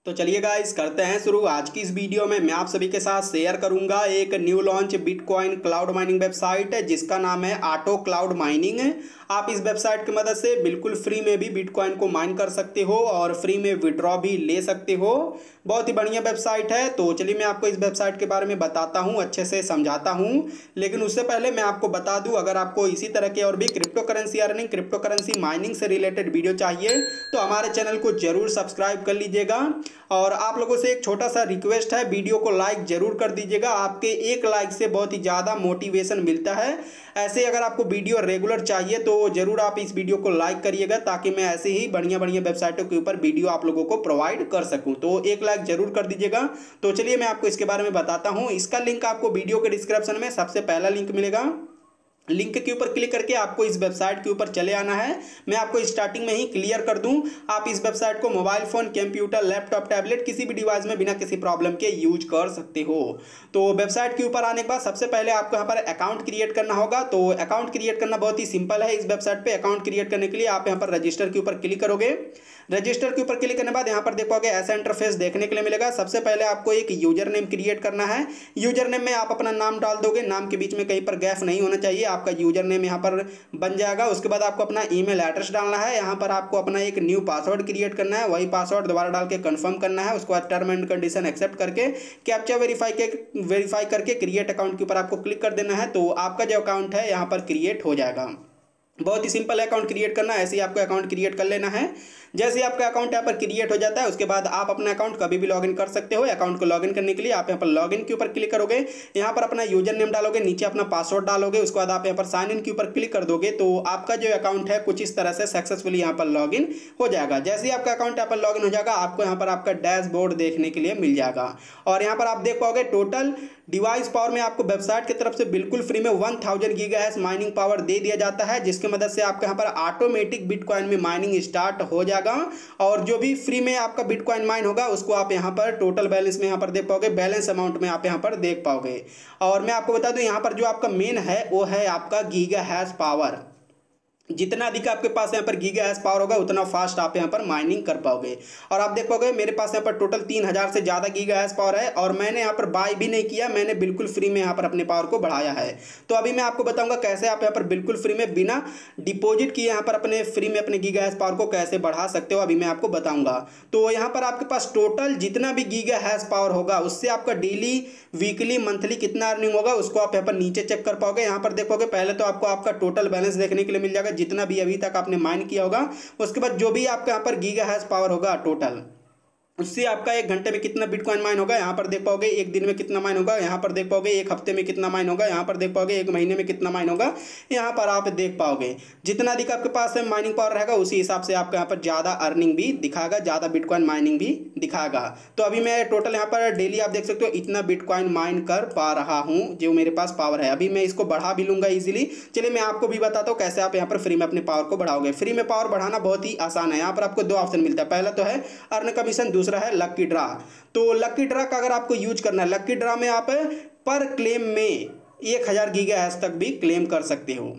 तो चलिए गाइस करते हैं शुरू। आज की इस वीडियो में मैं आप सभी के साथ शेयर करूंगा एक new launch bitcoin cloud mining website है जिसका नाम है ऑटो क्लाउड माइनिंग। आप इस वेबसाइट की मदद से बिल्कुल फ्री में भी बिटकॉइन को माइन कर सकते हो और फ्री में विड्रॉ भी ले सकते हो। बहुत ही बढ़िया वेबसाइट है। तो चलिए मैं आपको इस वेबसाइट के बारे में बताता हूँ, अच्छे से समझाता हूँ। लेकिन उससे पहले मैं आपको बता दूँ, अगर आपको इसी तरह के और भी crypto currency earning, crypto currency mining से रिलेटेड वीडियो चाहिए तो हमारे चैनल को जरूर सब्सक्राइब कर लीजिएगा। और आप लोगों से एक छोटा सा रिक्वेस्ट है, वीडियो को लाइक जरूर कर दीजिएगा। आपके एक लाइक से बहुत ही ज़्यादा मोटिवेशन मिलता है। ऐसे अगर आपको वीडियो रेगुलर चाहिए तो जरूर आप इस वीडियो को लाइक करिएगा ताकि मैं ऐसे ही बढ़िया बढ़िया वेबसाइटों के ऊपर वीडियो आप लोगों को प्रोवाइड कर सकूं। तो एक लाइक जरूर कर दीजिएगा। तो चलिए मैं आपको इसके बारे में बताता हूं। इसका लिंक आपको वीडियो के डिस्क्रिप्शन में सबसे पहला लिंक मिलेगा। लिंक के ऊपर क्लिक करके आपको इस वेबसाइट के ऊपर चले आना है। मैं आपको स्टार्टिंग में ही क्लियर कर दूं, आप इस वेबसाइट को mobile phone, computer, laptop, tablet किसी भी डिवाइस में बिना किसी प्रॉब्लम के यूज कर सकते हो। तो वेबसाइट के ऊपर आने के बाद सबसे पहले आपको यहाँ पर अकाउंट क्रिएट करना होगा। तो अकाउंट क्रिएट करना बहुत ही सिंपल है। इस वेबसाइट पर अकाउंट क्रिएट करने के लिए आप यहाँ पर रजिस्टर के ऊपर क्लिक करोगे। रजिस्टर के ऊपर क्लिक करने के बाद यहाँ पर देखोगे ऐसा इंटरफेस देखने के लिए मिलेगा। सबसे पहले आपको एक यूजर नेम क्रिएट करना है। यूजर नेम में आप अपना नाम डाल दोगे, नाम के बीच में कहीं पर गैप नहीं होना चाहिए। आपका यूजर नेम यहाँ पर बन जाएगा। उसके बाद आपको अपना ईमेल एड्रेस डालना है। यहाँ पर आपको अपना एक न्यू पासवर्ड क्रिएट करना है। वही पासवर्ड दोबारा डाल के कंफर्म करना है। उसके बाद टर्म एंड कंडीशन एक्सेप्ट करके कैप्चा वेरीफाई करके क्रिएट अकाउंट के ऊपर आपको क्लिक कर देना है। तो आपका जो अकाउंट है यहाँ पर क्रिएट हो जाएगा। बहुत ही सिंपल अकाउंट क्रिएट करना है। ऐसे ही आपको अकाउंट क्रिएट कर लेना है। जैसे ही आपका अकाउंट यहाँ पर क्रिएट हो जाता है उसके बाद आप अपना अकाउंट कभी भी लॉगिन कर सकते हो। अकाउंट को लॉगिन करने के लिए आप यहाँ पर लॉगिन के ऊपर क्लिक करोगे। यहाँ पर अपना यूजर नेम डालोगे, नीचे अपना पासवर्ड डालोगे। उसके बाद आप यहाँ पर साइन इन के ऊपर क्लिक कर दोगे तो आपका जो अकाउंट है कुछ इस तरह से सक्सेसफुली यहाँ पर लॉगिन हो जाएगा। जैसे ही आपका अकाउंट यहाँ पर लॉगिन हो जाएगा आपको यहाँ पर आपका डैशबोर्ड देखने के लिए मिल जाएगा। और यहाँ पर आप देख पाओगे टोटल डिवाइस पावर में आपको वेबसाइट की तरफ से बिल्कुल फ्री में 1000 गीगाहर्ट्ज माइनिंग पावर दे दिया जाता है, जिसकी मदद से आपके यहाँ पर ऑटोमेटिक बिटकॉइन में माइनिंग स्टार्ट हो जाएगा। और जो भी फ्री में आपका बिटकॉइन माइन होगा उसको आप यहाँ पर टोटल बैलेंस में यहाँ पर देख पाओगे, बैलेंस अमाउंट में आप यहाँ पर देख पाओगे। और मैं आपको बता दूं यहाँ पर जो आपका मेन है वो है आपका गीगाहर्ट्ज पावर। जितना अधिक आपके पास यहाँ पर गीगाहर्ट्ज पावर होगा उतना फास्ट आप यहाँ पर माइनिंग कर पाओगे। और आप देख पाओगे मेरे पास यहाँ पर टोटल 3000 से ज़्यादा गीगाहर्ट्ज पावर है और मैंने यहाँ पर बाय भी नहीं किया, मैंने बिल्कुल फ्री में यहाँ पर अपने पावर को बढ़ाया है। तो अभी मैं आपको बताऊंगा कैसे आप यहाँ पर बिल्कुल फ्री में बिना डिपॉजिट किए यहाँ पर अपने फ्री में अपने गीगाहर्ट्ज पावर को कैसे बढ़ा सकते हो, अभी मैं आपको बताऊँगा। तो यहाँ पर आपके पास टोटल जितना भी गीगाहर्ट्ज पावर होगा उससे आपका डेली, वीकली, मंथली कितना अर्निंग होगा उसको आप यहाँ पर नीचे चेक कर पाओगे। यहाँ पर देखोगे पहले तो आपको आपका टोटल बैलेंस देखने के लिए मिल जाएगा जितना भी अभी तक आपने माइन किया होगा। उसके बाद जो भी आपका यहाँ पर गीगाहर्ट्ज पावर होगा टोटल, उससे आपका एक घंटे में कितना बिटकॉइन माइन होगा यहाँ पर देख पाओगे। एक दिन में कितना माइन होगा यहाँ पर देख पाओगे। एक हफ्ते में कितना माइन होगा यहाँ पर देख पाओगे। एक महीने में कितना माइन होगा यहाँ पर आप देख पाओगे। जितना अधिक आपके पास माइनिंग पावर रहेगा उसी हिसाब से आपको यहाँ पर ज़्यादा अर्निंग भी दिखाएगा, ज़्यादा बिटकॉइन माइनिंग भी दिखाएगा। तो अभी मैं टोटल यहाँ पर डेली आप देख सकते हो इतना बिटकॉइन माइन कर पा रहा हूँ जो मेरे पास पावर है। अभी मैं इसको बढ़ा भी लूँगा ईजिली। चलिए मैं आपको भी बताता हूँ कैसे आप यहाँ पर फ्री में अपने पावर को बढ़ाओगे। फ्री में पावर बढ़ाना बहुत ही आसान है। यहाँ पर आपको दो ऑप्शन मिलता है, पहला तो है अर्न कमीशन, दूसरा है लकी ड्रा। तो लकी ड्रा का अगर आपको यूज करना है, लकी ड्रा में आप पर क्लेम में 1000 गीगाहर्ट्ज तक भी क्लेम कर सकते हो।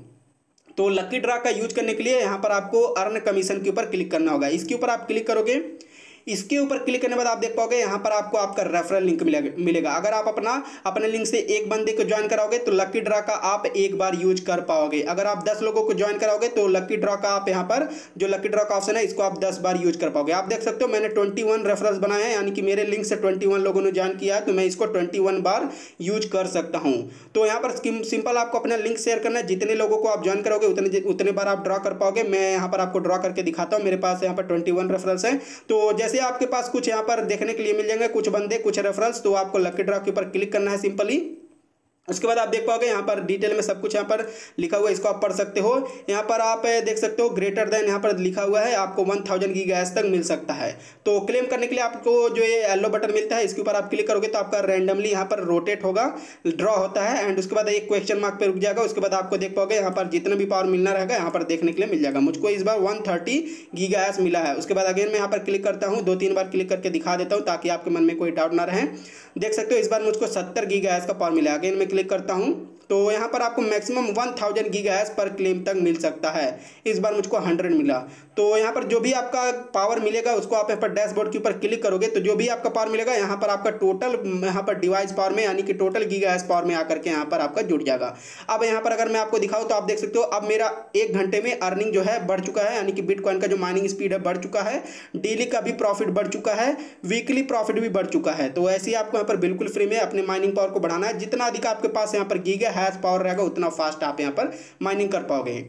तो लकी ड्रा का यूज करने के लिए यहाँ पर आपको अर्न कमीशन के ऊपर क्लिक करना होगा। इसके ऊपर आप क्लिक करोगे। इसके ऊपर क्लिक करने के बाद आप देख पाओगे यहाँ पर आपको आपका रेफरल लिंक मिलेगा। अगर आप अपने लिंक से एक बंदे को ज्वाइन कराओगे तो लकी ड्रा का आप एक बार यूज कर पाओगे। अगर आप 10 लोगों को ज्वाइन कराओगे तो लकी ड्रा का आप यहाँ पर जो लकी ड्रा का ऑप्शन है इसको आप 10 बार यूज कर पाओगे। आप देख सकते हो मैंने 21 रेफरल्स बनाए हैं, यानी कि मेरे लिंक से 21 लोगों ने ज्वाइन किया है तो मैं इसको 21 बार यूज कर सकता हूँ। तो यहाँ पर सिंपल आपको अपना लिंक शेयर करना है। जितने लोगों को आप ज्वाइन करोगे उतने बार आप ड्रा कर पाओगे। मैं यहाँ पर आपको ड्रा करके दिखाता हूँ। मेरे पास यहाँ पर 21 रेफरल्स हैं। तो जैसे आपके पास कुछ यहाँ पर देखने के लिए मिल जाएंगे, कुछ बंदे, कुछ रेफरल्स, तो आपको लकी ड्रा के ऊपर क्लिक करना है सिंपली। उसके बाद आप देख पाओगे यहाँ पर डिटेल में सब कुछ यहाँ पर लिखा हुआ है, इसको आप पढ़ सकते हो। यहाँ पर आप देख सकते हो ग्रेटर देन यहाँ पर लिखा हुआ है, आपको 1000 गीगाहर्ट्ज तक मिल सकता है। तो क्लेम करने के लिए आपको जो ये येलो बटन मिलता है इसके ऊपर आप क्लिक करोगे तो आपका रैंडमली यहाँ पर रोटेट होगा, ड्रॉ होता है। एंड उसके बाद एक क्वेश्चन मार्क पे रुक जाएगा। उसके बाद आपको देख पाओगे यहाँ पर जितना भी पावर मिलना रहेगा यहाँ पर देखने के लिए मिल जाएगा। मुझको इस बार 130 गीगाहर्ट्ज मिला है। उसके बाद अगेन मैं यहाँ पर क्लिक करता हूँ, 2-3 बार क्लिक करके दिखा देता हूँ ताकि आपके मन में कोई डाउट ना रहे। देख सकते हो इस बार मुझको 70 गीगाहर्ट्ज का पावर मिला है। अगेन मैं क्लिक करता हूँ तो यहाँ पर आपको मैक्सिमम 1000 गीगाहर्ट्ज़ पर क्लेम तक मिल सकता है। इस बार मुझको 100 मिला। तो यहाँ पर जो भी आपका पावर मिलेगा उसको आप यहाँ पर डैशबोर्ड के ऊपर क्लिक करोगे तो जो भी आपका पावर मिलेगा यहाँ पर आपका टोटल यहाँ पर डिवाइस पावर में यानी कि टोटल गीगाहर्ट्ज़ पावर में आकर के यहाँ पर आपका जुड़ जाएगा। अब यहाँ पर अगर मैं आपको दिखाऊँ तो आप देख सकते हो अब मेरा 1 घंटे में अर्निंग जो है बढ़ चुका है, यानी कि बिटकॉइन का जो माइनिंग स्पीड है बढ़ चुका है, डेली का भी प्रॉफिट बढ़ चुका है, वीकली प्रॉफिट भी बढ़ चुका है। तो ऐसे ही आपको यहाँ पर बिल्कुल फ्री में अपने माइनिंग पावर को बढ़ाना है। जितना अधिक आपके पास यहाँ पर गीगाहर्ट्ज़ पावर रहेगा उतना फास्ट आप यहाँ पर माइनिंग कर पाओगे।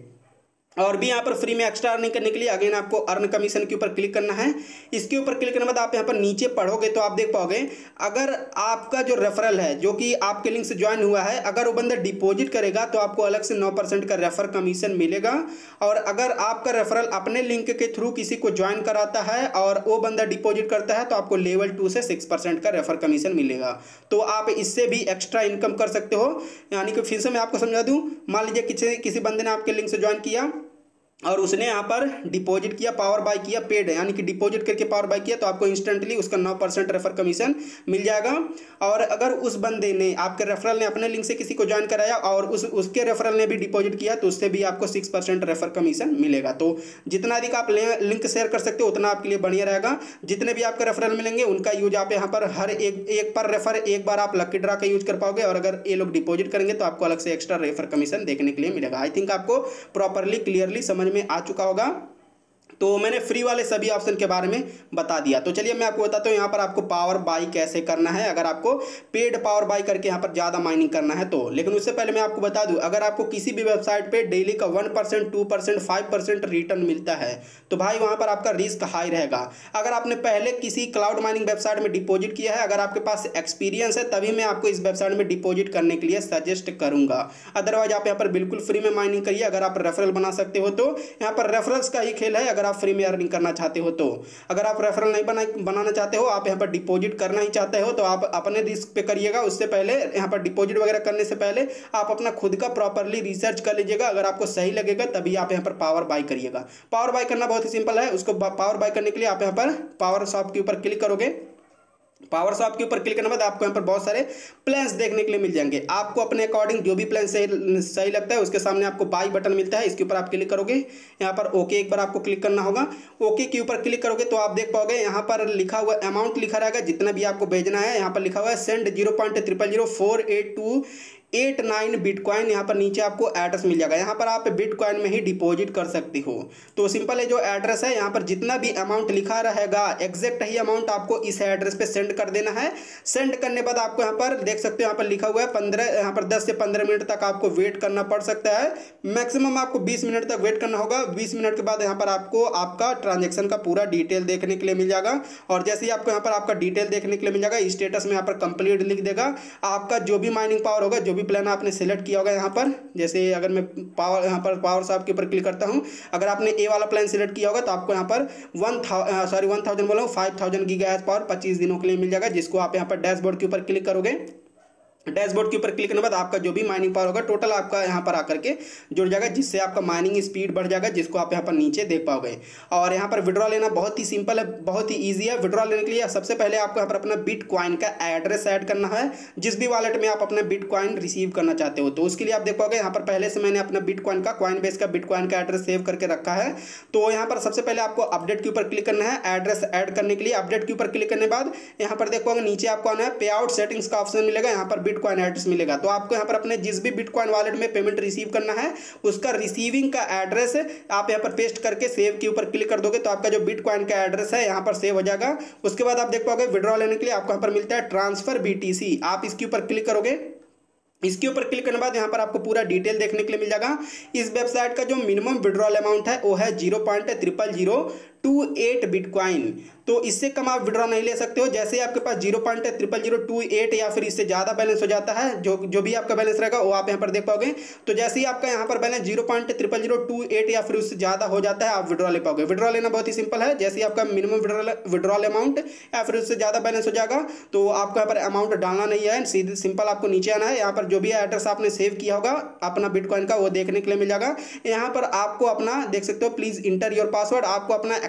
और भी यहाँ पर फ्री में एक्स्ट्रा अर्निंग करने के लिए अगेन आपको अर्न कमीशन के ऊपर क्लिक करना है। इसके ऊपर क्लिक करने के बाद आप यहाँ पर नीचे पढ़ोगे तो आप देख पाओगे अगर आपका जो रेफरल है जो कि आपके लिंक से ज्वाइन हुआ है, अगर वो बंदा डिपॉजिट करेगा तो आपको अलग से 9% का रेफर कमीशन मिलेगा। और अगर आपका रेफरल अपने लिंक के थ्रू किसी को ज्वाइन कराता है और वो बंदा डिपॉजिट करता है तो आपको लेवल 2 से 6% का रेफर कमीशन मिलेगा। तो आप इससे भी एक्स्ट्रा इनकम कर सकते हो। यानी कि फिर से मैं आपको समझा दूँ, मान लीजिए किसी बंदे ने आपके लिंक से ज्वाइन किया और उसने यहाँ पर डिपॉजिट किया, पावर बाय किया, पेड है यानी कि डिपॉजिट करके पावर बाय किया, तो आपको इंस्टेंटली उसका 9% रेफर कमीशन मिल जाएगा। और अगर उस बंदे ने आपके रेफरल ने अपने लिंक से किसी को ज्वाइन कराया और उसके रेफरल ने भी डिपॉजिट किया तो उससे भी आपको 6% रेफर कमीशन मिलेगा। तो जितना अधिक आप लिंक शेयर कर सकते हो उतना आपके लिए बढ़िया रहेगा। जितने भी आपके रेफरल मिलेंगे उनका यूज आप यहाँ पर हर एक पर रेफर एक बार आप लकी ड्रा का यूज कर पाओगे। और अगर ये लोग डिपॉजिट करेंगे तो आपको अलग से एक्स्ट्रा रेफर कमीशन देखने के लिए मिलेगा। आई थिंक आपको प्रॉपरली क्लियरली समझ में आ चुका होगा। तो मैंने फ्री वाले सभी ऑप्शन के बारे में बता दिया। तो चलिए मैं आपको बताता हूँ यहाँ पर आपको पावर बाई कैसे करना है अगर आपको पेड पावर बाई करके यहाँ पर ज़्यादा माइनिंग करना है तो। लेकिन उससे पहले मैं आपको बता दूँ, अगर आपको किसी भी वेबसाइट पे डेली का 1%, 2%, 5% रिटर्न मिलता है तो भाई वहाँ पर आपका रिस्क हाई रहेगा। अगर आपने पहले किसी क्लाउड माइनिंग वेबसाइट में डिपॉजिट किया है, अगर आपके पास एक्सपीरियंस है, तभी मैं आपको इस वेबसाइट में डिपॉजिट करने के लिए सजेस्ट करूँगा। अदरवाइज आप यहाँ पर बिल्कुल फ्री में माइनिंग करिए। अगर आप रेफरल बना सकते हो तो यहाँ पर रेफरल्स का ही खेल है। अगर आप फ्री में अर्निंग करना चाहते हो तो, अगर आप रेफरल नहीं बनाना चाहते हो, आप यहाँ पर डिपॉजिट करना ही चाहते हो तो आप अपने रिस्क पे करिएगा। उससे पहले यहाँ पर डिपॉजिट वगैरह करने से पहले आप अपना खुद का प्रॉपरली रिसर्च कर लीजिएगा। अगर आपको सही लगेगा तभी आप यहाँ पर पावर बाय करिएगा। पावर बाय करना बहुत ही सिंपल है। उसको पावर बाय करने के लिए आप यहाँ पर पावर शॉप के ऊपर क्लिक करोगे। पावर शॉप के ऊपर क्लिक करने के बाद आपको यहाँ पर बहुत सारे प्लान्स देखने के लिए मिल जाएंगे। आपको अपने अकॉर्डिंग जो भी प्लान सही लगता है उसके सामने आपको बाई बटन मिलता है, इसके ऊपर आप क्लिक करोगे। यहाँ पर ओके एक बार आपको क्लिक करना होगा। ओके के ऊपर क्लिक करोगे तो आप देख पाओगे यहाँ पर लिखा हुआ अमाउंट लिखा रहेगा जितना भी आपको भेजना है। यहाँ पर लिखा हुआ है सेंड 0.00048289 बिटकॉइन। यहाँ पर नीचे आपको एड्रेस मिल जाएगा। यहाँ पर आप बिटकॉइन में ही डिपॉजिट कर सकते हो। तो सिंपल है, जो एड्रेस है यहाँ पर जितना भी अमाउंट लिखा रहेगा एग्जैक्ट ही अमाउंट आपको इस एड्रेस पे सेंड कर देना है। सेंड करने के बाद आपको यहाँ पर देख सकते हो यहाँ पर लिखा हुआ है 10 से 15 मिनट तक आपको वेट करना पड़ सकता है। मैक्सिमम आपको 20 मिनट तक वेट करना होगा। 20 मिनट के बाद यहाँ पर आपको आपका ट्रांजेक्शन का पूरा डिटेल देखने के लिए मिल जाएगा। और जैसे ही आपको यहाँ पर आपका डिटेल देखने के लिए मिल जाएगा, स्टेटस में यहाँ पर कंप्लीट लिख देगा। आपका जो भी माइनिंग पावर होगा, जो भी प्लान आपने सेलेक्ट किया होगा, यहाँ पर जैसे अगर मैं यहाँ पर पावर शॉप के ऊपर क्लिक करता हूँ, अगर आपने ए वाला प्लान सेलेक्ट किया होगा तो आपको यहाँ पर 5000 गीगाहर्ट्ज़ पावर 25 दिनों के लिए मिल जाएगा, जिसको आप यहाँ पर डैशबोर्ड के ऊपर क्लिक करोगे। डैशबोर्ड के ऊपर क्लिक करने के बाद आपका जो भी माइनिंग पावर होगा टोटल आपका यहाँ पर आकर के जुड़ जाएगा, जिससे आपका माइनिंग स्पीड बढ़ जाएगा, जिसको आप यहाँ पर नीचे देख पाओगे। और यहाँ पर विड्रॉ लेना बहुत ही सिंपल है, बहुत ही ईजी है। विड्रॉ लेने के लिए सबसे पहले आपको यहाँ पर अपना बिटकॉइन का एड्रेस ऐड करना है, जिस भी वॉलेट में आप अपना बिटकॉइन रिसीव करना चाहते हो। तो उसके लिए आप देख पाओगे यहाँ पर पहले से मैंने अपना बिटकॉइन का कॉइनबेस का बिटकॉइन का एड्रेस सेव करके रखा है। तो यहाँ पर सबसे पहले आपको अपडेट के ऊपर क्लिक करना है एड्रेस ऐड करने के लिए। अपडेट के ऊपर क्लिक करने के बाद यहाँ पर देख पाओगे नीचे आपको आना है पे आउट सेटिंग्स का ऑप्शन मिलेगा, यहाँ पर बिटकॉइन एड्रेस मिलेगा। तो आपको यहाँ पर अपने जिस भी बिटकॉइन वॉलेट में पेमेंट रिसीव करना है उसका रिसीविंग का एड्रेस आप यहाँ पर पेस्ट करके सेव के ऊपर क्लिक कर दोगे तो आपका जो बिटकॉइन का एड्रेस है यहाँ पर सेव हो जाएगा। उसके बाद आप देख पाओगे विड्रॉ लेने के लिए आपको यहाँ पर मिलता है ट्रांसफर BTC। आप इसके ऊपर क्लिक करोगे। इसके ऊपर क्लिक करने के बाद यहाँ पर आपको पूरा डिटेल देखने के लिए मिल जाएगा। इस वेबसाइट का जो मिनिमम विड्रॉल अमाउंट है वो है 0.00028 बिटकॉइन। तो इससे कम आप विड्रॉ नहीं ले सकते हो। जैसे ही आपके पास 0.00028 या फिर इससे ज़्यादा बैलेंस हो जाता है, जो भी आपका बैलेंस रहेगा वो आप यहाँ पर देख पाओगे। तो जैसे ही आपका यहाँ पर बैलेंस 0.00028 या फिर उससे ज़्यादा हो जाता है आप विड्रॉ ले पाओगे। विड्रॉ लेना बहुत ही सिंपल है। जैसे ही आपका मिनिमम विड्रॉल अमाउंट या फिर उससे ज़्यादा बैलेंस हो जाएगा तो आपको यहाँ पर अमाउंट डालना नहीं है, सीधे सिंपल आपको नीचे आना है। यहाँ पर जो भी एड्रेस आपने सेव किया होगा अपना बिटकॉइन का वो देखने के लिए मिल जाएगा। यहाँ पर आपको अपना देख सकते हो प्लीज़ इंटर योर पासवर्ड। आपको अपना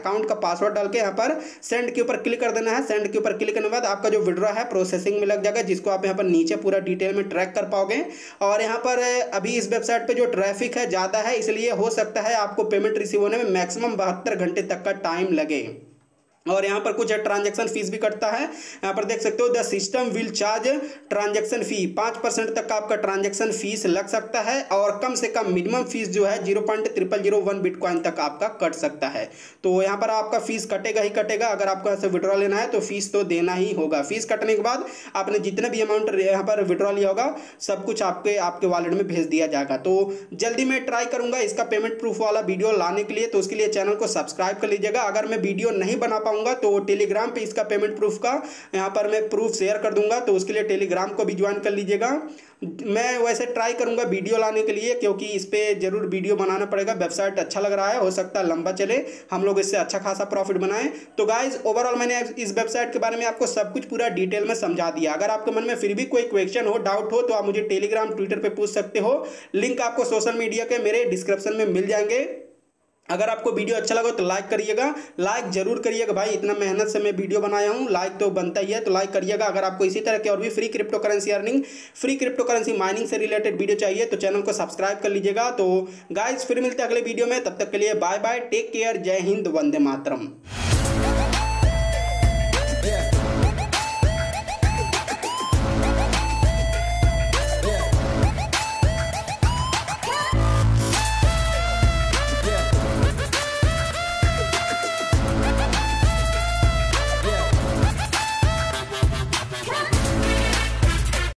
अकाउंट का पासवर्ड डाल के यहाँ पर सेंड के ऊपर क्लिक कर देना है। सेंड के ऊपर क्लिक करने के बाद आपका जो विड्रॉ है प्रोसेसिंग में लग जाएगा, जिसको आप यहाँ पर नीचे पूरा डिटेल में ट्रैक कर पाओगे। और यहाँ पर अभी इस वेबसाइट पे जो ट्रैफिक है ज़्यादा है, इसलिए हो सकता है आपको पेमेंट रिसीव होने में मैक्सिमम 72 घंटे तक का टाइम लगे। और यहाँ पर कुछ ट्रांजैक्शन फीस भी कटता है। यहाँ पर देख सकते हो, the system will charge transaction fee, 5% तक का आपका ट्रांजैक्शन फीस लग सकता है। और कम से कम मिनिमम फीस जो है 0.0001 बिटकॉइन तक आपका कट सकता है। तो यहाँ पर आपका फीस कटेगा ही कटेगा। अगर आपको ऐसे विड्रॉ लेना है तो फीस तो देना ही होगा। फीस कटने के बाद आपने जितने भी अमाउंट यहाँ पर विड्रॉ लिया होगा सब कुछ आपके वॉलेट में भेज दिया जाएगा। तो जल्दी मैं ट्राई करूँगा इसका पेमेंट प्रूफ वाला वीडियो लाने के लिए, तो उसके लिए चैनल को सब्सक्राइब कर लीजिएगा। अगर मैं वीडियो नहीं बना तो टेलीग्राम पे इसका पेमेंट प्रूफ का यहाँ पर मैं प्रूफ शेयर कर दूंगा, तो उसके लिए टेलीग्राम को भी ज्वाइन कर लीजिएगा। मैं वैसे ट्राई करूंगा वीडियो लाने के लिए, क्योंकि इस पे जरूर वीडियो बनाना पड़ेगा। वेबसाइट अच्छा लग रहा है, हो सकता है लंबा चले, हम लोग इससे अच्छा खासा प्रॉफिट बनाएं। तो गाइज ओवरऑल मैंने इस वेबसाइट के बारे में आपको सब कुछ पूरा डिटेल में समझा दिया। अगर आपके मन में फिर भी कोई क्वेश्चन हो, डाउट हो, तो आप मुझे टेलीग्राम ट्विटर पर पूछ सकते हो। लिंक आपको सोशल मीडिया के मेरे डिस्क्रिप्शन में मिल जाएंगे। अगर आपको वीडियो अच्छा लगा तो लाइक करिएगा, लाइक जरूर करिएगा भाई, इतना मेहनत से मैं वीडियो बनाया हूँ, लाइक तो बनता ही है, तो लाइक करिएगा। अगर आपको इसी तरह के और भी free crypto currency earning, free crypto currency mining से रिलेटेड वीडियो चाहिए तो चैनल को सब्सक्राइब कर लीजिएगा। तो गाइज फिर मिलते हैं अगले वीडियो में, तब तक के लिए बाय बाय, टेक केयर, जय हिंद, वंदे मातरम।